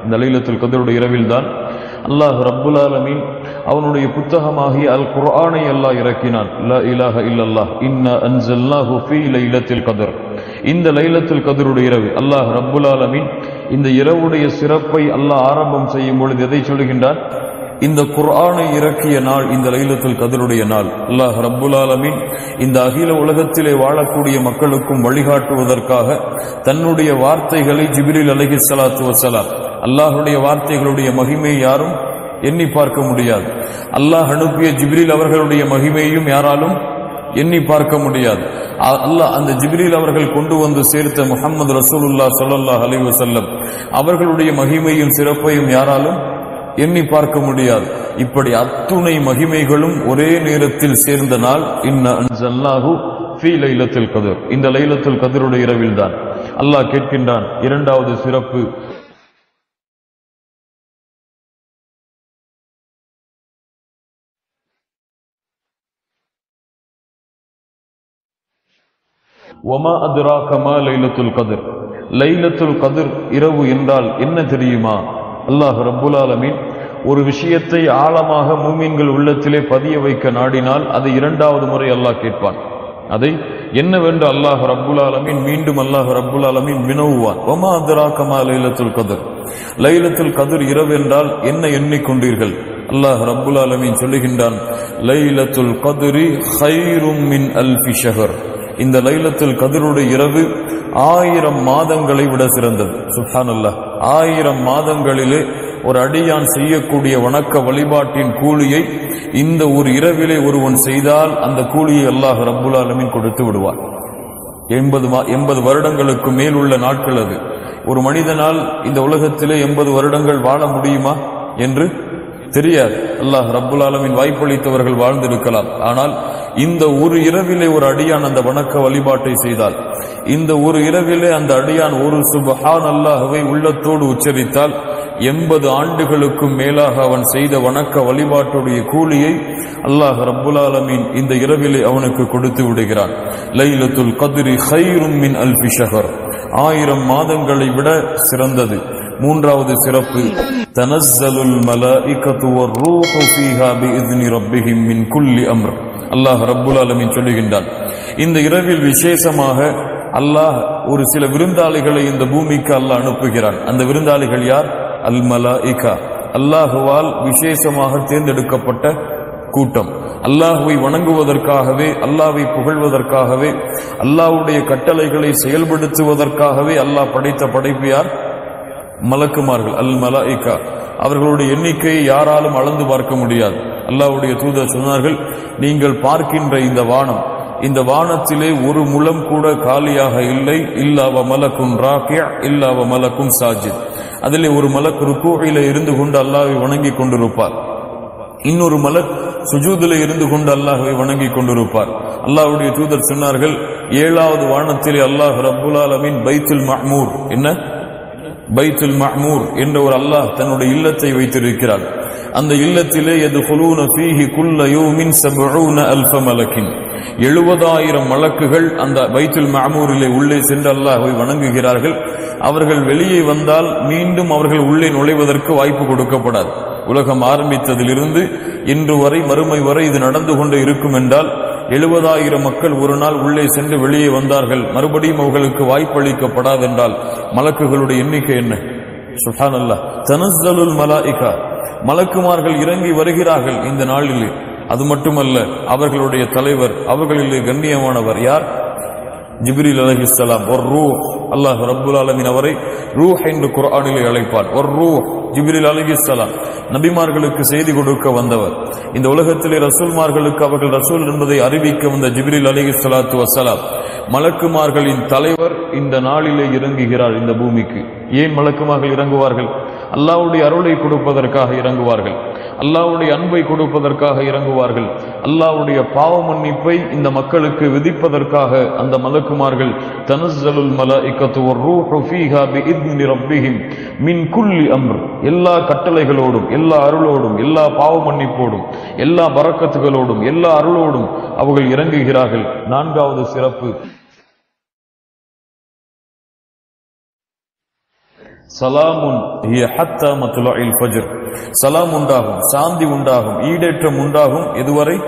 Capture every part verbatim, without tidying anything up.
இந்த லைலத்துல் கத்ருடைய இரவில் தான் அல்லாஹ் ரப்புல் ஆலமீன் அவனுடைய புத்தகமாகிய அல் குர்ஆனை அல்லாஹ் இறக்கினான். லா இலாஹ இல்லல்லாஹ் இன்னா அன்ஸல்னாஹு ஃபீ லைலத்துல் கத்ர். இந்த லைலத்துல் கத்ருடைய இரவு அல்லாஹ் ரப்புல் ஆலமீன் இந்த இரவுடைய சிறப்பை அல்லாஹ் ஆரம்பம் செய்யும் பொழுது எதை சொல்கின்றான்? இந்த குர்ஆனை இறக்கிய நாள் இந்த லைலத்துல் கத்ருடைய நாள். அல்லாஹ் ரப்புல் ஆலமீன் இந்த அகில உலகத்திலே வாழக்கூடிய மக்களுக்கும் வழிகாட்டுவதற்காக தன்னுடைய வார்த்தைகளை ஜிப்ரீல் அலைஹிஸ்ஸலாத்து வஸ்ஸலாம், அல்லாஹ்வுடைய வார்த்தைகளுடைய மகிமை யாரும் எண்ணி பார்க்க முடியாது. அல்லாஹ் அனுப்பிய ஜிப்ரீல் அவர்களுடைய மகிமையும் யாராலும் எண்ணி பார்க்க முடியாது. அல்லாஹ் அந்த ஜிப்ரீல் அவர்கள் கொண்டு வந்து சேர்த்த முஹம்மது ரசூலுல்லாஹ் ஸல்லல்லாஹு அலைஹி வஸல்லம் அவர்களுடைய மகிமையும் சிறப்பையும் யாராலும் எண்ணி பார்க்க முடியாது. இப்படி அத்துணை மகிமைகளும் ஒரே நேரத்தில் சேர்ந்த நாள் இன்னா அன்ஸல்னாஹு ஃபீ லைலத்துல் கத்ர். இந்த லைலத்துல் கத்ருடைய இரவில் தான் அல்லாஹ் கேட்கின்றான். இரண்டாவது சிறப்பு, வமா அத்ராக மா லைலத்துல் கத்ர். லைலத்துல் கத்ர் இரவு என்றால் என்ன தெரியுமா? அல்லாஹ் ரப்புல் ஆலமீன் ஒரு விஷயத்தை ஆழமாக மூமின்கள் உள்ளத்திலே பதிய வைக்க நாடினால் அதை இரண்டாவது முறை அல்லாஹ் கேட்பான். அதை என்னவென்று அல்லாஹ் ரப்புல் ஆலமீன் மீண்டும் அல்லாஹ் ரப்புல் ஆலமீன் வினவுவான். வமா அத்ராக மா லைலத்துல் கத்ர். லைலத்துல் கத்ர் இரவு என்றால் என்ன எண்ணிக்கொண்டீர்கள்? அல்லாஹ் ரப்புல் ஆலமீன் சொல்லுகின்றான், லைலத்துல் கத்ரி கைரும் மின் அல்ஃபி ஷஹர். இந்த லைலத்துல் கத்ருடைய இரவு ஆயிரம் மாதங்களை விட சிறந்தது. சுப்ஹானல்லாஹ். ஆயிரம் மாதங்களிலே ஒரு அடியான் செய்யக்கூடிய வணக்க வழிபாட்டின் கூலியை இந்த ஒரு இரவிலே ஒருவன் செய்தால் அந்த கூலியை அல்லாஹ் ரப்புல் ஆலமீன் கொடுத்து விடுவார். எண்பது எண்பது வருடங்களுக்கு மேல் உள்ள நாட்கள் அது. ஒரு மனிதனால் இந்த உலகத்திலே எண்பது வருடங்கள் வாழ முடியுமா என்று தெரியாது. அல்லாஹ் ரப்புல் ஆலமீன் வாய்ப்பளித்தவர்கள் வாழ்ந்திருக்கலாம். ஆனால் இந்த ஒரு இரவிலே ஒரு அடியான் அந்த வணக்க வழிபாட்டை செய்தால், இந்த ஒரு இரவிலே அந்த அடியான் ஒரு சுப்ஹான் அல்லாஹ்வை உள்ளத்தோடு உச்சரித்தால் எண்பது ஆண்டுகளுக்கும் மேலாக அவன் செய்த வணக்க வழிபாட்டுடைய கூலியை அல்லாஹ் ரப்புல் ஆலமீன் இந்த இரவிலே அவனுக்கு கொடுத்து விடுகிறான். லைலத்துல் கத்ரி கைரும் மின் அல்ஃபி ஷஹர். ஆயிரம் மாதங்களை விட சிறந்தது. மூன்றாவது சிறப்பு, தனஸ்ஸலுல் மலாயிகத்து வர்ரூஹு ஃபீஹா பிஇذن ரப்பிஹிம் மின் குல்லி அம்ர். அல்லாஹ் ரப்புல் ஆலமீன் சொல்லுகின்றான், இந்த இரவில் விசேஷமாக அல்லாஹ் ஒரு சில விருந்தாளிகளை இந்த பூமிக்கு அல்லாஹ் அனுப்புகிறான். அந்த விருந்தாளிகள் யார்? அல் மலாயிகா, அல்லாஹுவால் விசேஷமாக தேர்ந்தெடுக்கப்பட்ட கூட்டம். அல்லாஹுவை வணங்குவதற்காகவே, அல்லாஹ்வை புகழ்வதற்காகவே, அல்லாஹ்வுடைய கட்டளைகளை செயல்படுத்துவதற்காகவே அல்லாஹ் படைத்த படைப்பு யார்? மலக்குமார்கள், அல் மலாயிகா. அவர்களுடைய எண்ணிக்கையை யாராலும் அளந்து பார்க்க முடியாது. அல்லாஹ்வுடைய தூதர் சொன்னார்கள், நீங்கள் பார்க்கின்ற இந்த வானம், இந்த வானத்திலே ஒரு முழம் கூட காலியாக இல்லை. இல்லாவ மலக்கும் ராக்கியா இல்லாவ மலக்கும் சாஜித். அதிலே ஒரு மலக் ருக்கூஇலே இருந்து கொண்டு அல்லாஹ்வை வணங்கி கொண்டிருப்பார். இன்னொரு மலக் சுஜூதிலே இருந்து கொண்டு அல்லாஹ்வை வணங்கி கொண்டிருப்பார். அல்லாஹ்வுடைய தூதர் சொன்னார்கள், ஏழாவது வானத்திலே அல்லாஹ் ரப்புல் ஆலமீன் பைத்துல் மஅமூர், என்ன பைத்துல் மஅமூர் என்ற ஒரு அல்லாஹ் தன்னுடைய இல்லத்தை வைத்திருக்கிறார். அந்த இல்லத்திலே யதுகுலூன ஃபீஹி குல்ல யௌமின் சப்ஊன அல்ஃப மலக்கின். எழுபதாயிரம் மலக்குகள் அந்த பைத்துல் மஅமூரிலே உள்ளே சென்று அல்லாஹ்வை வணங்குகிறார்கள். அவர்கள் வெளியே வந்தால் மீண்டும் அவர்கள் உள்ளே நுழைவதற்கு வாய்ப்பு கொடுக்கப்படாது. உலகம் ஆரம்பித்ததிலிருந்து இன்று வரை, மறுமை வரை இது நடந்து கொண்டு இருக்கும் என்றால் எழுபதாயிரம் மக்கள் ஒரு நாள் உள்ளே சென்று வெளியே வந்தார்கள், மறுபடியும் அவர்களுக்கு வாய்ப்பளிக்கப்படாது என்றால் மலக்குகளுடைய எண்ணிக்கை என்ன? சுப்ஹானல்லாஹ். தனஸ்ஸலுல் மலாயிகா, மலக்குமார்கள் இறங்கி வருகிறார்கள் இந்த நாளிலே. அது மட்டுமல்ல, அவர்களுடைய தலைவர், அவர்களிலே கண்ணியமானவர் யார்? ஜிப்ரீல் அலைஹிஸ்ஸலாம். ஒரு ரூஹ், அல்லாஹ் ரப்புல் ஆலமீன் அவரை ரூஹ் என்று குர்ஆனிலே அழைப்பார். ஒரு ரூஹ் ஜிப்ரீல் அலைஹிஸ்ஸலாம், நபிமார்களுக்கு செய்தி கொடுக்க வந்தவர். இந்த உலகத்திலே ரசூல்மார்களுக்கு அவர்கள் ரசூல் என்பதை அறிவிக்க வந்த ஜிப்ரீல் அலைஹிஸ்ஸலாத்து வஸ்ஸலாம், மலக்குமார்களின் தலைவர் இந்த நாளிலே இறங்குகிறார் இந்த பூமிக்கு. ஏன் மலக்குமார்கள் இறங்குவார்கள்? அல்லாஹ்வுடைய அருளை கொடுப்பதற்காக இறங்குவார்கள், அல்லாஹ்வுடைய அன்பை கொடுப்பதற்காக இறங்குவார்கள், அல்லாஹ்வுடைய பாவ மன்னிப்பை இந்த மக்களுக்கு விதிப்பதற்காக அந்த மலக்குமார்கள் தனஸ்ஸலுல் மலாயிகத்து வர்ரூஹு ஃபீஹா பிஇذن ரப்பிஹிம் மின் குல்லி அம்ர், எல்லா கட்டளைகளோடும், எல்லா அருளோடும், எல்லா பாவ மன்னிப்போடும், எல்லா பரக்கத்துகளோடும், எல்லா அருளோடும் அவர்கள் இறங்குகிறார்கள். நான்காவது சிறப்பு, சலாமுன் ஹிய ஹத்தா மத்லஇல் ஃபஜ்ர். சலாம் உண்டாகும், சாந்தி உண்டாகும், ஈடேற்றம் உண்டாகும். எதுவரை?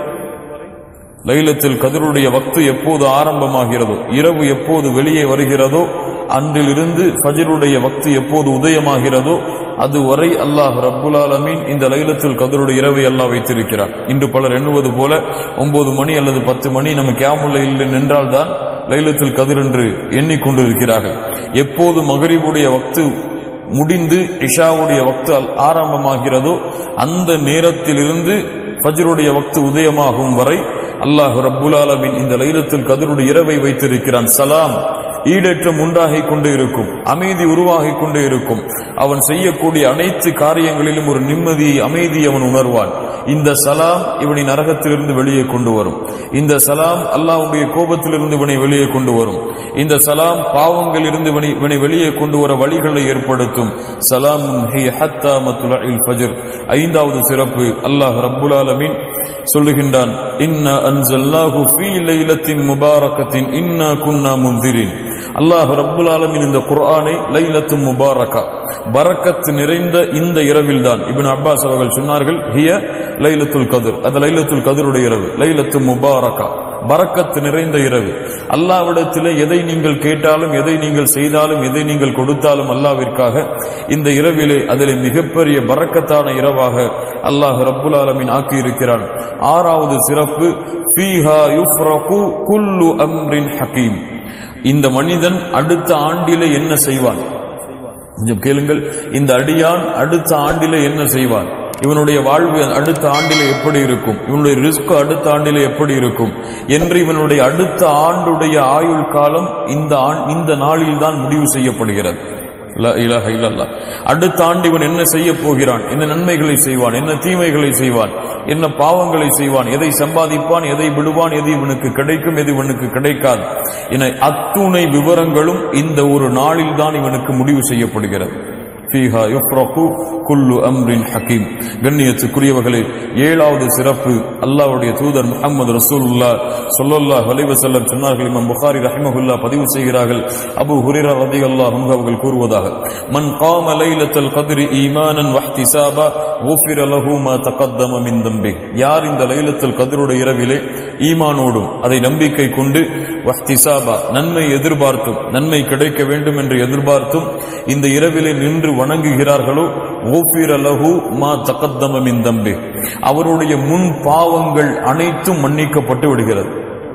லைலத்துல் கத்ருடைய வக்து எப்போது ஆரம்பமாகிறதோ, இரவு எப்போது வெளியே வருகிறதோ, அன்றிலிருந்து ஃபஜ்ருடைய வக்து எப்போது உதயமாகிறதோ அதுவரை அல்லாஹ் ரப்புல் ஆலமீன் இந்த லைலத்துல் கத்ருடைய இரவை அல்லாஹ் வைத்திருக்கிறார். இன்று பலர் எண்ணுவது போல ஒன்பது மணி அல்லது பத்து மணி நம்ம கியாமுல் லைல் நின்றால் தான் லைலத்துல் கத்ர் என்று எண்ணிக்கொண்டிருக்கிறார்கள். எப்போது மகரிபுடைய வக்து முடிந்து இஷாவுடைய வக்து ஆரம்பமாகிறதோ அந்த நேரத்திலிருந்து ஃபஜ்ருடைய வக்து உதயமாகும் வரை அல்லாஹ் ரப்புல் ஆலமீன் இந்த லைலத்துல் கத்ருடைய இரவை வைத்திருக்கிறான். சலாம், ஈடேற்றம் உண்டாகிக் கொண்டே இருக்கும், அமைதி உருவாகிக் கொண்டே இருக்கும். அவன் செய்யக்கூடிய அனைத்து காரியங்களிலும் ஒரு நிம்மதி, அமைதி அவன் உணர்வான். இந்த சலாம் இவனை நரகத்திலிருந்து வெளியே கொண்டு வரும். இந்த சலாம் அல்லாஹ்வுடைய கோபத்திலிருந்து இவனை வெளியே கொண்டு வரும். இந்த சலாம் பாவங்கள் இருந்து இவனை வெளியே கொண்டு வர வழிகளை ஏற்படுத்தும். சலாமுன் ஹிய ஹத்தா மத்லஇல் ஃபஜ்ர். ஐந்தாவது சிறப்பு அல்லாஹ் ரப்புல் ஆலமீன் சொல்லுகின்றான், இன்னா அன்ஸல்னாஹு ஃபீ லைலத்தின் முபாரகத்தின் இன்னா குன்னா முன்திரின். அல்லாஹ் ரப்புல் ஆலமீன் இந்த குர்ஆனை லைலத்து முபாரகா, பரக்கத் நிறைந்த இந்த இரவில் தான். இப்னு அப்பாஸ் அவர்கள் சொன்னார்கள், ஹிய லைலத்துல் கத்ர், அது லைலத்துல் கத்ருடைய இரவு. லைலத்து முபாரகா, பரக்கத் நிறைந்த இரவு. அல்லாஹ்விடத்திலே எதை நீங்கள் கேட்டாலும், எதை நீங்கள் செய்தாலும், எதை நீங்கள் கொடுத்தாலும் அல்லாஹ்விற்காக இந்த இரவிலே அதிலே மிகப்பெரிய பரக்கத்தான இரவாக அல்லாஹ் ரப்புல் ஆலமீன் ஆக்கி இருக்கிறான். ஆறாவது சிறப்பு, ஃபீஹா யுஃப்ரகு குல்லு அம்ரின் ஹகீம். இந்த மனிதன் அடுத்த ஆண்டிலே என்ன செய்வான்? கொஞ்சம் கேளுங்கள். இந்த அடியான் அடுத்த ஆண்டிலே என்ன செய்வான்? இவனுடைய வாழ்வு அடுத்த ஆண்டிலே எப்படி இருக்கும்? இவனுடைய ரிஸ்க் அடுத்த ஆண்டிலே எப்படி இருக்கும் என்று இவனுடைய அடுத்த ஆண்டுடைய ஆயுள் காலம் இந்த இந்த நாளில் தான் முடிவு செய்யப்படுகிறது. லா இலாஹ இல்லல்லாஹ். அடுத்த ஆண்டு இவன் என்ன செய்ய போகிறான், என்ன நன்மைகளை செய்வான், என்ன தீமைகளை செய்வான், என்ன பாவங்களை செய்வான், எதை சம்பாதிப்பான், எதை விடுவான், எது இவனுக்கு கிடைக்கும், எது இவனுக்கு கிடைக்காது என அத்துணை விவரங்களும் இந்த ஒரு நாளில் தான் இவனுக்கு முடிவு செய்யப்படுகிறது. ஃபீஹா யுஃப்ரகு குல்லு அம்ரின் ஹகீம். கண்ணியத்துக்குரியவர்களே, ஏழாவது சிறப்பு அல்லாஹ்வுடைய தூதர் முஹம்மது ரசூலுல்லாஹ் ஸல்லல்லாஹு அலைஹி வஸல்லம் சொன்னார்கள். இமாம் புகாரி ரஹிமஹுல்லாஹ் பதிவு செய்கிறார்கள், அபூ ஹுரைரா ரலியல்லாஹு அன்ஹு அவர்கள் கூறுவதாக, மன் காம லைலத்துல் கத்ரி ஈமானன் வஹ்திசாபா குஃபிர லஹு மா தகத்தம மின் தம்பி. யார் இந்த லைலத்துல் கத்ருடைய இரவிலே ஈமானோடும் அதை நம்பிக்கை கொண்டு வஹ்திசாபா நன்மை எதிர்பார்த்தும், நன்மை கிடைக்க வேண்டும் என்று எதிர்பார்த்தும் இந்த இரவிலே நின்று வணங்குகிறார்களோ குஃபிர லஹு மா தகத்தம மின் தம்பி, அவருடைய முன் பாவங்கள் அனைத்தும் மன்னிக்கப்பட்டு விடுகிறது.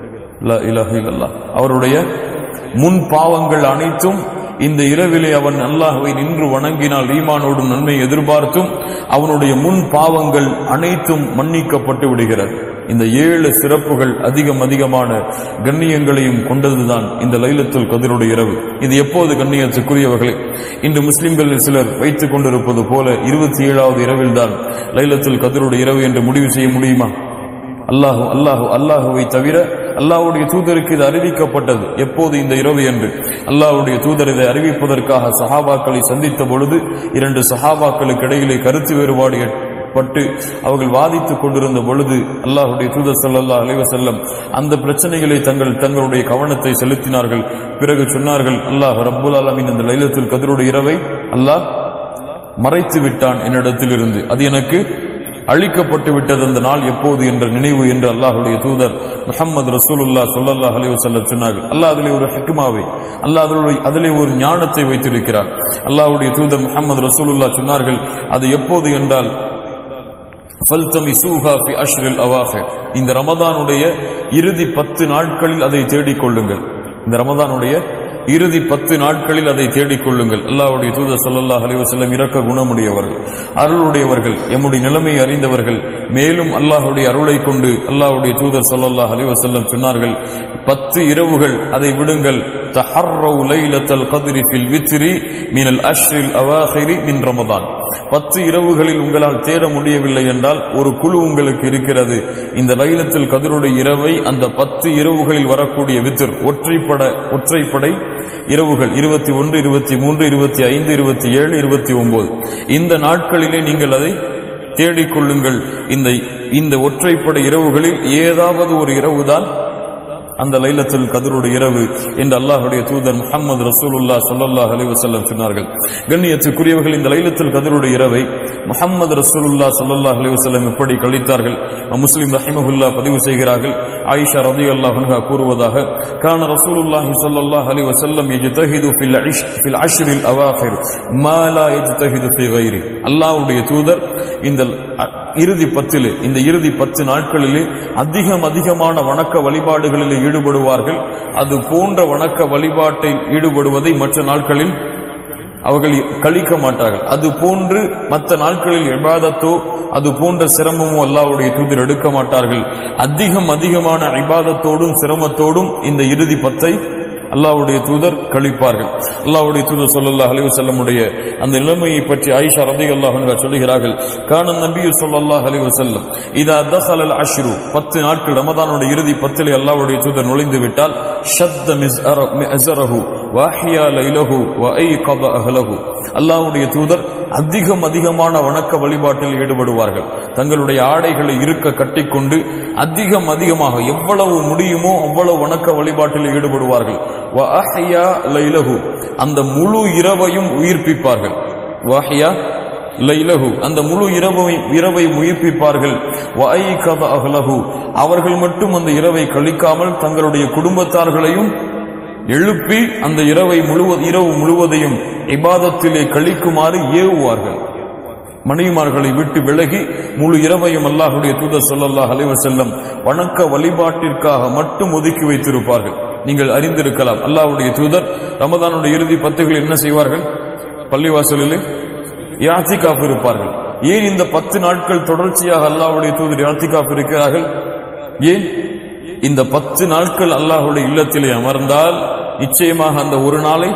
லா இலாஹ இல்லல்லாஹ். அவருடைய முன் பாவங்கள் அனைத்தும் இந்த இரவிலே அவன் அல்லாஹ்வை நின்று வணங்கினால், ஈமானோடும் நன்மை எதிர்பார்த்தும் அவனுடைய முன் பாவங்கள் அனைத்தும் மன்னிக்கப்பட்டு விடுகிறது. இந்த ஏழு சிறப்புகள் அதிகம் அதிகமான கண்ணியங்களையும் கொண்டதுதான் இந்த லைலத்துல் கத்ருடைய இரவு. இது எப்போது கண்ணியத்துக்குரியவர்களே? இன்று முஸ்லிம்கள் சிலர் வைத்துக் கொண்டிருப்பது போல இருபத்தி ஏழாவது இரவில் தான் லைலத்துல் கத்ருடைய இரவு என்று முடிவு செய்ய முடியுமா? அல்லாஹு அல்லாஹு அல்லாஹுவை தவிர அல்லாஹ்வுடைய தூதருக்கு இது அறிவிக்கப்பட்டது. எப்போது? இந்த இரவு என்று. அல்லாஹ்வுடைய தூதர் இதை அறிவிப்பதற்காக சஹாபாக்களை சந்தித்த பொழுது இரண்டு சஹாபாக்களுக்கு இடையிலே கருத்து வேறுபாடு பட்டு அவர்கள் வாதித்துக் கொண்டிருந்த பொழுது அல்லாஹ்வுடைய தூதர் ஸல்லல்லாஹு அலைஹி வஸல்லம் அந்த பிரச்சனைகளை தங்கள் தங்களுடைய கவனத்தை செலுத்தினார்கள். பிறகு சொன்னார்கள், அல்லாஹ் ரப்புல் ஆலமீன் இந்த லைலத்துல் கத்ருடைய இரவை அல்லாஹ் மறைத்து விட்டான் என்னிடத்தில் இருந்து, அது எனக்கு அழிக்கப்பட்டு விட்டது அந்த நாள் எப்போது என்ற நினைவு என்று அல்லாஹ்வுடைய தூதர் முஹம்மது ரசூலுல்லாஹ் ஸல்லல்லாஹு அலைஹி வஸல்லம் சொன்னார்கள். அல்லாஹ் அதிலே ஒரு ஹிக்மாவை, அல்லாஹ் அதிலே ஒரு ஞானத்தை வைத்திருக்கிறார். அல்லாஹ்வுடைய தூதர் முஹம்மது ரசூலுல்லாஹ் சொன்னார்கள், அது எப்போது என்றால் ஃபல்தமிசூஹா ஃபி அஷ்ரில் அவாஹிர், இந்த ரமதானுடைய இறுதி பத்து நாட்களில் அதை தேடிக்கொள்ளுங்கள். இந்த ரமதானுடைய இறுதி பத்து நாட்களில் அதை தேடிக்கொள்ளுங்கள். அல்லாஹ்வுடைய தூதர் ஸல்லல்லாஹு அலைஹி வஸல்லம் இரக்க குணமுடையவர்கள், அருளுடையவர்கள், எம்முடைய நிலைமையை அறிந்தவர்கள். மேலும் அல்லாஹ்வுடைய அருளை கொண்டு அல்லாஹ்வுடைய தூதர் ஸல்லல்லாஹு அலைஹி வஸல்லம் சொன்னார்கள், பத்து இரவுகள் அதை விடுங்கள். தஹர்ரவு லைலத்துல் கத்ரி ஃபில் வித்ரி மினல் அஷ்ரில் அவாஹிரி மின் ரமதான். பத்து இரவுகளில் உங்களால் தேட முடியவில்லை என்றால் ஒரு குழு உங்களுக்கு இருக்கிறது. இந்த லைலத்துல் கத்ருடைய இரவை அந்த பத்து இரவுகளில் வரக்கூடிய வித்ர், ஒற்றைப்பட ஒற்றைப்படை இரவுகள் இருபத்தி ஒன்று, இருபத்தி மூன்று, இருபத்தி ஐந்து, இருபத்தி ஏழு, இருபத்தி ஒன்பது, இந்த நாட்களிலே நீங்கள் அதை தேடிக்கொள்ளுங்கள். இந்த இந்த ஒற்றைப்படை இரவுகளில் ஏதாவது ஒரு இரவுதான் அந்த லைலத்துல் கத்ருடைய இரவு என்று அல்லாஹ்வுடைய தூதர் முஹம்மது ரசூலுல்லாஹ் ஸல்லல்லாஹு அலைஹி வஸல்லம் சொன்னார்கள். கண்ணியத்துக்குரியவர்கள், இந்த லைலத்துல் கத்ருடைய இரவை முஹம்மது ரசூலுல்லாஹ் ஸல்லல்லாஹு அலைஹி வஸல்லம் எப்படி கழித்தார்கள்? முஸ்லிம் ரஹிமஹுல்லாஹ் பதிவு செய்கிறார்கள். ஆயிஷா ரலியல்லாஹு அன்ஹா கூறுவதாக, கான ரசூலுல்லாஹி ஸல்லல்லாஹு அலைஹி வஸல்லம் யஜ்தஹிது ஃபில் அஷ் ஃபில் அஷ்ரில் அவாஹிர் மா லா யஜ்தஹிது ஃபி கைரி. அல்லாஹ்வுடைய தூதர் இந்த இறுதி பத்திலே, இந்த இறுதி பத்து நாட்களிலே அதிகம் அதிகமான வணக்க வழிபாடுகளில் ஈடுபடுவார்கள். அது போன்ற வணக்க வழிபாட்டில் ஈடுபடுவதை மற்ற நாட்களில் அவர்கள் கழிக்க மாட்டார்கள். அது போன்று மற்ற நாட்களில் இபாதத்தோ அது போன்ற சிரமமோ அல்லாஹ்வுடைய தூதர் எடுக்க மாட்டார்கள். அதிகம் அதிகமான இபாதத்தோடும் சிரமத்தோடும் இந்த இறுதி பத்தை அல்லாஹ்வுடைய தூதர் கழிப்பார்கள். அல்லாஹ்வுடைய தூதர் ஸல்லல்லாஹு அலைஹி வஸல்லமுடைய அந்த நிலைமையை பற்றி ஆயிஷா ரலியல்லாஹு அன்ஹா சொல்கிறார்கள். கான நபி ஸல்லல்லாஹு அலைஹி வஸல்லம் இதா தഖலல் அஷ்ரு, பத்து நாட்கள் ரமதானுடைய இறுதி பத்திலே அல்லாஹ்வுடைய தூதர் நுழைந்து விட்டால், ஷத்த மிஸ்அரஹு வஹியா லைலஹு வஐகத அஹ்லஹு, அல்லாஹ்வுடைய தூதர் அதிகம் அதிகமான வணக்க வழிபாட்டில் ஈடுபடுவார்கள். தங்களுடைய ஆடைகளை இருக்க கட்டிக்கொண்டு அதிகம் அதிகமாக எவ்வளவு முடியுமோ அவ்வளவு வணக்க வழிபாட்டில் ஈடுபடுவார்கள். வஹியா லைலஹு, அந்த முழு இரவையும் உயிர்ப்பிப்பார்கள். வஹியா லைலஹு, அந்த முழு இரவை இரவை உயிர்ப்பிப்பார்கள். வஐகத அஹ்லஹு, அவர்கள் மட்டும் அந்த இரவை கழிக்காமல் தங்களுடைய குடும்பத்தார்களையும் எழுப்பி அந்த இரவை முழுவ இரவு முழுவதையும் இபாதத்திலே கழிக்குமாறு ஏவுவார்கள். மனைவிமார்களை விட்டு விலகி முழு இரவையும் அல்லாஹ்வுடைய தூதர் ஸல்லல்லாஹு அலைஹி வஸல்லம் வணக்க வழிபாட்டிற்காக மட்டும் ஒதுக்கி வைத்திருப்பார்கள். நீங்கள் அறிந்திருக்கலாம், அல்லாஹ்வுடைய தூதர் ரமதானுடைய இறுதி பத்துகளில் என்ன செய்வார்கள்? பள்ளிவாசலிலே இஅ்திகாஃப் இருப்பார்கள். ஏன் இந்த பத்து நாட்கள் தொடர்ச்சியாக அல்லாஹ்வுடைய தூதர் இஅ்திகாஃப் இருக்கிறார்கள்? ஏன்? இந்த பத்து நாட்கள் அல்லாஹ்வுடைய இல்லத்திலே அமர்ந்தால் நிச்சயமாக அந்த ஒரு நாளை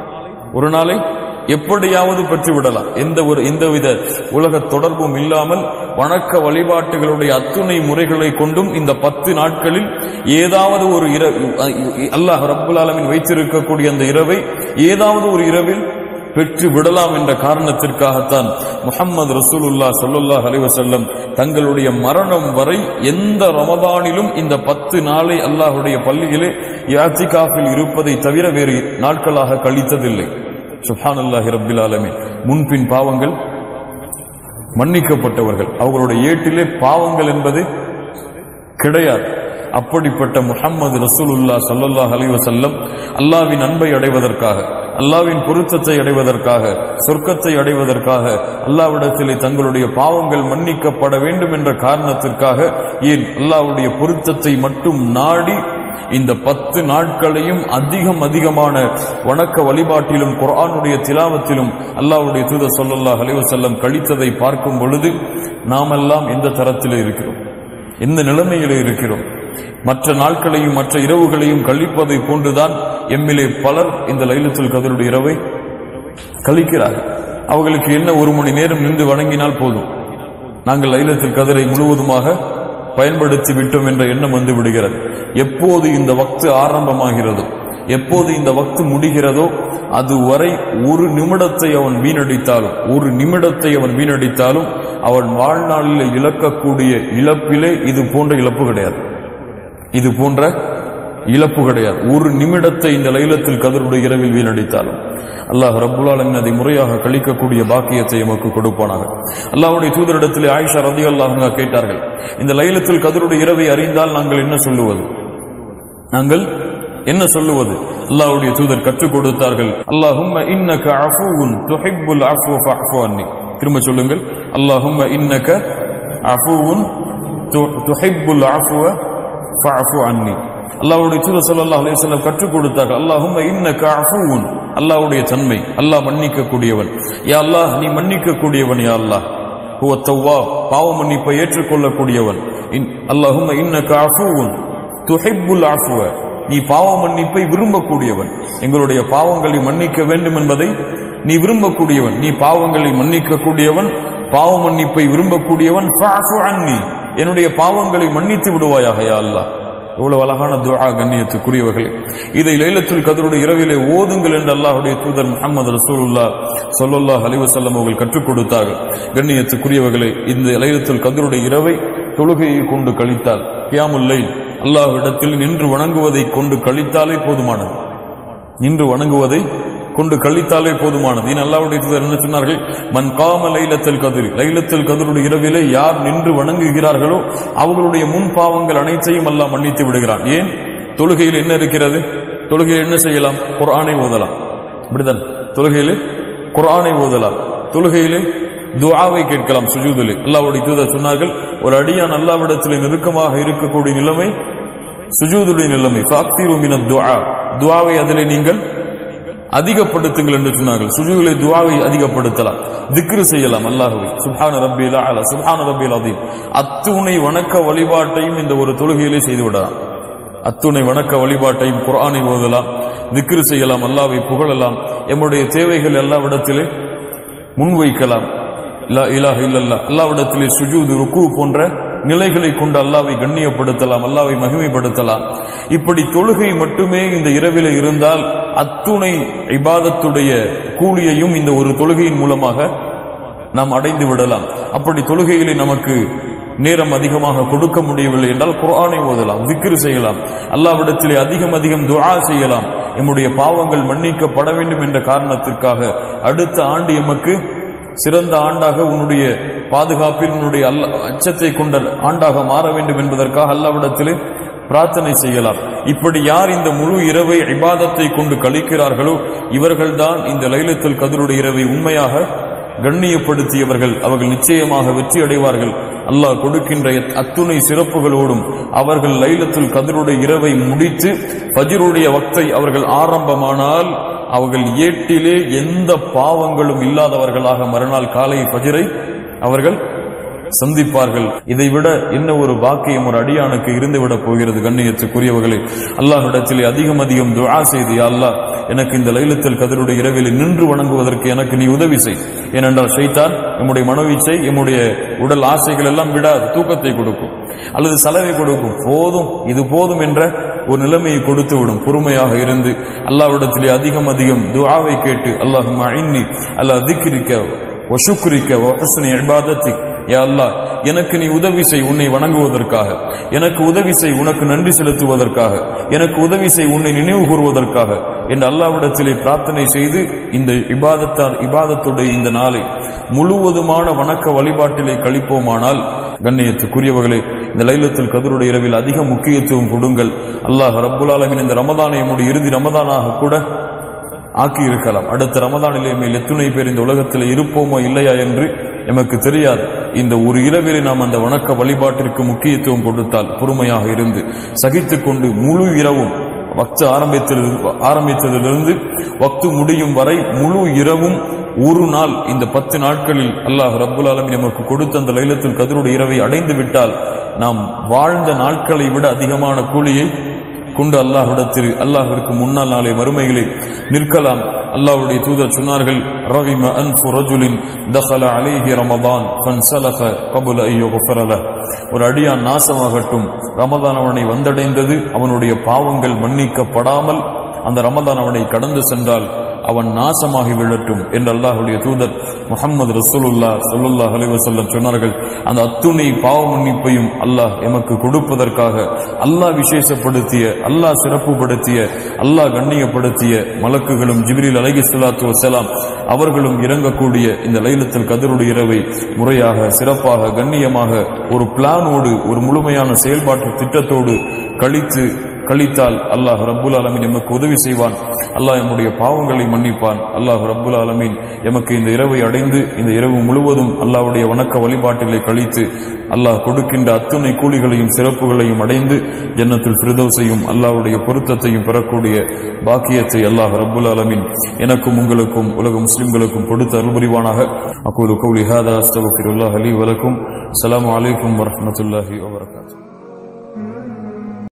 ஒரு நாளை எப்படியாவது பெற்று விடலாம். எந்த ஒரு எந்தவித உலக தொடர்பும் இல்லாமல் வணக்க வழிபாட்டுகளுடைய அத்துணை முறைகளை கொண்டும் இந்த பத்து நாட்களில் ஏதாவது ஒரு இரவு அல்லாஹ் ரப்புல் ஆலமீன் வைத்திருக்கக்கூடிய அந்த இரவை ஏதாவது ஒரு இரவில் பெற்று விடலாம் என்ற காரணத்திற்காகத்தான் முஹம்மது ரசூலுல்லாஹ் ஸல்லல்லாஹு அலைஹி வஸல்லம் தங்களுடைய மரணம் வரை எந்த ரமதானிலும் இந்த பத்து நாளை அல்லாஹ்வுடைய பள்ளியிலே இஅ்திகாஃபில் இருப்பதை தவிர வேறு நாட்களாக கழித்ததில்லை. சுப்ஹானல்லாஹி ரப்பில் ஆலமீன். முன்பின் பாவங்கள் மன்னிக்கப்பட்டவர்கள், அவர்களுடைய ஏட்டிலே பாவங்கள் என்பது கிடையாது. அப்படிப்பட்ட முஹம்மது ரசூலுல்லாஹ் ஸல்லல்லாஹு அலைஹி வஸல்லம் அல்லாஹ்வின் அன்பை அடைவதற்காக, அல்லாஹ்வின் பொருத்தத்தை அடைவதற்காக, சொர்க்கத்தை அடைவதற்காக, அல்லாஹ்விடத்திலே தங்களுடைய பாவங்கள் மன்னிக்கப்பட வேண்டும் என்ற காரணத்திற்காக, ஏன் அல்லாஹ்வுடைய பொருத்தத்தை மட்டும் நாடி இந்த பத்து நாட்களையும் அதிகம் அதிகமான வணக்க வழிபாட்டிலும் குர்ஆனுடைய திலாவத்திலும் அல்லாஹ்வுடைய தூதர் ஸல்லல்லாஹு அலைஹி வஸல்லம் கழித்ததை பார்க்கும் பொழுது நாமெல்லாம் எந்த தரத்திலே இருக்கிறோம், எந்த நிலைமையிலே இருக்கிறோம்? மற்ற நாட்களையும் மற்ற இரவுகளையும் கழிப்பதை போன்றுதான் எம்மிலே பலர் இந்த லைலத்துல் கத்ருடைய இரவை கழிக்கிறார்கள். அவர்களுக்கு என்ன, ஒரு மணி நேரம் நின்று வணங்கினால் போதும், நாங்கள் லைலத்துல் கத்ரை முழுவதுமாக பயன்படுத்தி விட்டோம் என்ற எண்ணம் வந்து விடுகிறது. எப்போது இந்த வக்து ஆரம்பமாகிறதோ, எப்போது இந்த வக்து முடிகிறதோ அதுவரை ஒரு நிமிடத்தை அவன் வீணடித்தாலும் ஒரு நிமிடத்தை அவன் வீணடித்தாலும் அவன் வாழ்நாளில் இழக்கக்கூடிய இழப்பிலே இது போன்ற இழப்பு கிடையாது. இது போன்ற இழப்பு கிடையாது. ஒரு நிமிடத்தை இந்த லைலத்துல் கத்ருடைய இரவில் வீணடித்தாலும் அல்லாஹ் ரப்புல் ஆலமீன் அதை முறையாக கழிக்கக்கூடிய பாக்கியத்தை எமக்கு கொடுப்பானாக. அல்லாஹ்வுடைய தூதரிடத்திலே ஆயிஷா ரலியல்லாஹு அன்ஹா கேட்டார்கள், இந்த லைலத்துல் கத்ருடைய இரவை அறிந்தால் நாங்கள் என்ன சொல்லுவது? நாங்கள் என்ன சொல்லுவது? அல்லாஹ்வுடைய தூதர் கற்றுக் கொடுத்தார்கள், அல்லாஹும்ம இன்னக அஃபூன் துஹிப்புல் அஃப்வ ஃபஅஃபு அன்னி. திரும்ப சொல்லுங்கள், அல்லாஹும்ம இன்னக அஃபூன் துஹிப்புல் அஃப்வ ஃபஅஃபு அன்னி. அல்லாஹ்வுடைய தூதர் ஸல்லல்லாஹு அலைஹி வஸல்லம் கற்றுக் கொடுத்தார்கள், அல்லாஹும்ம இன்னக அஃபூன், அல்லாஹ்வுடைய தன்மை, அல்லாஹ் மன்னிக்க கூடியவன். யா அல்லாஹ், நீ மன்னிக்க கூடியவன். யா அல்லாஹ் ஹுவ தவ்வாப், பாவ மன்னிப்பை ஏற்றுக்கொள்ளக்கூடியவன். அல்லாஹும்ம இன்னக அஃபூன் துஹிப்புல் அஃப்வ, நீ பாவ மன்னிப்பை விரும்பக்கூடியவன். எங்களுடைய பாவங்களை மன்னிக்க வேண்டும் என்பதை நீ விரும்பக்கூடியவன், நீ பாவங்களை மன்னிக்க கூடியவன், பாவ மன்னிப்பை விரும்பக்கூடியவன். ஃபஅஃபு அன்னி, என்னுடைய பாவங்களை மன்னித்து விடுவாயாக யா அல்லாஹ். எவ்வளவு அழகான துஆ கண்ணியத்துக்குரியவர்களே. இதை லைலத்துல் கத்ருடைய இரவிலே ஓதுங்கள் என்று அல்லாஹ்வுடைய தூதர் முஹம்மது ரசூலுல்லாஹ் ஸல்லல்லாஹு அலைஹி வஸல்லம் அவர்கள் கற்றுக் கொடுத்தார்கள். கண்ணியத்துக்குரியவர்களே, இந்த லைலத்துல் கத்ருடைய இரவை தொழுகையை கொண்டு கழித்தால், கியாமுல் லைல் அல்லாஹ்விடத்தில் நின்று வணங்குவதை கொண்டு கழித்தாலே போதுமானது. நின்று வணங்குவதை கொண்டு கழித்தாலே போதுமானது. இன் அல்லாஹ்வுடைய தூதர் என்ன சொன்னார்கள்? மன் காம லைலத்துல் கத்ர், லைலத்துல் கத்ருடைய இரவிலே யார் நின்று வணங்குகிறார்களோ அவர்களுடைய முன் பாவங்கள் அனைத்தையும் அல்லாஹ் மன்னித்து விடுகிறான். ஏன்? தொழுகையில் என்ன இருக்கிறது? தொழுகையில் என்ன செய்யலாம்? குர்ஆனை ஓதலாம். இப்படிதான் தொழுகையிலே குர்ஆனை ஓதலாம். தொழுகையிலே துஆவை கேட்கலாம். சுஜூதிலே அல்லாஹ்வுடைய தூதர் சொன்னார்கள், ஒரு அடியான் அல்லாஹ்விடத்தில் நெருக்கமாக இருக்கக்கூடிய நிலைமை சுஜூதுடைய நிலைமை. ஃபக்திரு மினத் துஆ, துஆவை அதிலே நீங்கள் அதிகப்படுத்துங்கள் என்று சொன்னார்கள். சுஜூதிலே துஆவை அதிகப்படுத்தலாம், திக்ரு செய்யலாம் அல்லாஹ்வை. சுப்ஹான ரப்பில் அலா, சுப்ஹான ரப்பில் அதீம். அத்துணை வணக்க வழிபாட்டையும் இந்த ஒரு தொழுகையிலே செய்து விடலாம். அத்துணை வணக்க வழிபாட்டையும் குர்ஆனை ஓதலாம், திக்ரு செய்யலாம், அல்லாஹ்வை புகழலாம், எம்முடைய தேவைகள் அல்லாஹ்விடத்திலே முன்வைக்கலாம். லா இலாஹ இல்லல்லாஹ், அல்லாஹ்விடத்திலே சுஜூது, ருக்கு போன்ற நிலைகளை கொண்டு அல்லாஹ்வை கண்ணியப்படுத்தலாம், அல்லாஹ்வை மகிமைப்படுத்தலாம். இப்படி தொழுகை மட்டுமே இந்த இரவிலே இருந்தால் அத்துணை இபாதத்துடைய கூலியையும் இந்த ஒரு தொழுகையின் மூலமாக நாம் அடைந்து விடலாம். அப்படி தொழுகையிலே நமக்கு நேரம் அதிகமாக கொடுக்க முடியவில்லை என்றால் குர்ஆனை ஓதலாம், திக்ரு செய்யலாம், அல்லாஹ்விடத்திலே அதிகம் அதிகம் துஆ செய்யலாம். நம்முடைய பாவங்கள் மன்னிக்கப்பட வேண்டும் என்ற காரணத்திற்காக அடுத்த ஆண்டு எமக்கு சிறந்த ஆண்டாக, உன்னுடைய பாதுகாப்பில் உன்னுடைய அல்ல அச்சத்தை கொண்ட ஆண்டாக மாற வேண்டும் என்பதற்காக அல்லாஹ்விடத்திலே பிரார்த்தனை செய்யலாம். இப்படி யார் இந்த முழு இரவை இபாதத்தை கொண்டு கழிக்கிறார்களோ இவர்கள்தான் இந்த லைலத்துல் கத்ருடைய இரவை உண்மையாக கண்ணியப்படுத்தியவர்கள். அவர்கள் நிச்சயமாக வெற்றி அடைவார்கள். அல்லாஹ் கொடுக்கின்ற அத்துணை சிறப்புகளோடும் அவர்கள் லைலத்துல் கத்ருடைய இரவை முடித்து ஃபஜ்ருடைய வக்தை அவர்கள் ஆரம்பமானால் அவர்கள் ஏட்டிலே எந்த பாவங்களும் இல்லாதவர்களாக மறுநாள் காலை ஃபஜ்ரை அவர்கள் சந்திப்பார்கள். இதைவிட என்ன ஒரு பாக்கியம் ஒரு அடியானுக்கு இருந்துவிடப் போகிறது? கண்ணியத்துக்குரியவர்களே, அல்லாஹ்விடத்திலே அதிகம் அதிகம் துஆ செய்து, யா அல்லாஹ், எனக்கு இந்த லைலத்துல் கத்ருடைய இரவில் நின்று வணங்குவதற்கு எனக்கு நீ உதவி செய். ஏனென்றால் ஷைத்தான் நம்முடைய மனோவீச்சை, நம்முடைய உடல் ஆசைகள் எல்லாம் விடாது, தூக்கத்தை கொடுக்கும் அல்லது சலவை கொடுக்கும். போதும், இது போதும் என்ற ஒரு நிலைமையை கொடுத்து விடும். பொறுமையாக இருந்து அல்லாஹ்விடத்திலே அதிகம் அதிகம் துஆவை கேட்டு, அல்லாஹும்ம அஇன்னி அலா திக்ரிக வ ஷுக்ரிக வ ஹுஸ்னி இபாதத்திக், யா அல்லாஹ், எனக்கு நீ உதவி செய் உன்னை வணங்குவதற்காக, எனக்கு உதவி செய் உனக்கு நன்றி செலுத்துவதற்காக, எனக்கு உதவி செய் உன்னை நினைவு கூறுவதற்காக என்று அல்லாஹ்விடத்திலே பிரார்த்தனை செய்து இந்த இபாதத்தால் இபாதத்துடைய இந்த நாளை முழுவதுமான வணக்க வழிபாட்டிலே கழிப்போமானால், கண்ணியத்துக்குரியவர்களே, இந்த லைலத்துல் கத்ருடைய இரவில் அதிக முக்கியத்துவம் கொடுங்கள். அல்லாஹ் ரப்புல் ஆலமீன் இந்த ரமதானை நம்முடைய இறுதி ரமதானாக கூட ஆக்கி இருக்கலாம். அடுத்த ரமதானிலே மேல் எத்துணை பேர் இந்த உலகத்தில் இருப்போமோ இல்லையா என்று எமக்கு தெரியாது. இந்த ஒரு இரவிலே நாம் அந்த வணக்க வழிபாட்டிற்கு முக்கியத்துவம் கொடுத்தால், பொறுமையாக இருந்து சகித்துக் கொண்டு முழு இரவும் வக்து ஆரம்பித்ததிலிருந்து ஆரம்பித்ததிலிருந்து வக்து முடியும் வரை முழு இரவும் ஒரு நாள், இந்த பத்து நாட்களில் அல்லாஹ் ரப்புல் ஆலமீன் நமக்கு கொடுத்த அந்த லைலத்துல் கத்ருடைய இரவை அடைந்து விட்டால் நாம் வாழ்ந்த நாட்களை விட அதிகமான கூலியை கொண்டு அல்லாஹ்விடத்தில் அல்லாஹ்விற்கு முன்னால் நாளை மறுமைகளை நிற்கலாம். அல்லாஹ்வுடைய தூதர் சொன்னார்கள், ரகிம அன்ஃபு ரஜுலின் தഖல அலைஹி ரமதான் ஃபன்ஸலக கபல அன் யுக்ஃபர லஹ், ஒரு அடியான் நாசமாகட்டும், ரமதான் அவனை வந்தடைந்தது, அவனுடைய பாவங்கள் மன்னிக்கப்படாமல் அந்த ரமதான் அவனை கடந்து சென்றால் அவன் நாசமாகி விழட்டும் என்று அல்லாஹ்வுடைய தூதர் முஹம்மது ரசூலுல்லாஹ் ஸல்லல்லாஹு அலைஹி வஸல்லம் சொன்னார்கள். அந்த அத்துணை பாவ மன்னிப்பையும் அல்லாஹ் எமக்கு கொடுப்பதற்காக அல்லாஹ் விசேஷப்படுத்திய, அல்லாஹ் சிறப்புப்படுத்திய, அல்லாஹ் கண்ணியப்படுத்திய மலக்குகளும் ஜிப்ரீல் அலைஹிஸ்ஸலாத்து வஸ்ஸலாம் அவர்களும் இறங்கக்கூடிய இந்த லைலத்துல் கத்ருடைய இரவை முறையாக, சிறப்பாக, கண்ணியமாக ஒரு பிளானோடு, ஒரு முழுமையான செயல்பாட்டு திட்டத்தோடு கழித்து கழித்தால் அல்லாஹ் ரப்புல் ஆலமீன் எமக்கு உதவி செய்வான். அல்லாஹ் நம்முடைய பாவங்களை மன்னிப்பான். அல்லாஹ் ரப்புல் ஆலமீன் எமக்கு இந்த இரவை அடைந்து இந்த இரவு முழுவதும் அல்லாஹ்வுடைய வணக்க வழிபாட்டிலே கழித்து அல்லாஹ் கொடுக்கின்ற அத்துணை கூலிகளையும் சிறப்புகளையும் அடைந்து ஜன்னத்துல் ஃபிர்தௌஸையும் அல்லாஹ்வுடைய பொருத்தத்தையும் பெறக்கூடிய பாக்கியத்தை அல்லாஹ் ரப்புல் ஆலமீன் எனக்கும் உங்களுக்கும் உலக முஸ்லிம்களுக்கும் கொடுத்து அருள் புரிவானாக. அகூலு கௌலி ஹாதா அஸ்தக்ஃபிருல்லாஹ் லீ வ லக்கும். அஸ்ஸலாமு அலைக்கும் வ ரஹ்மத்துல்லாஹி வ பரகாத்துஹு.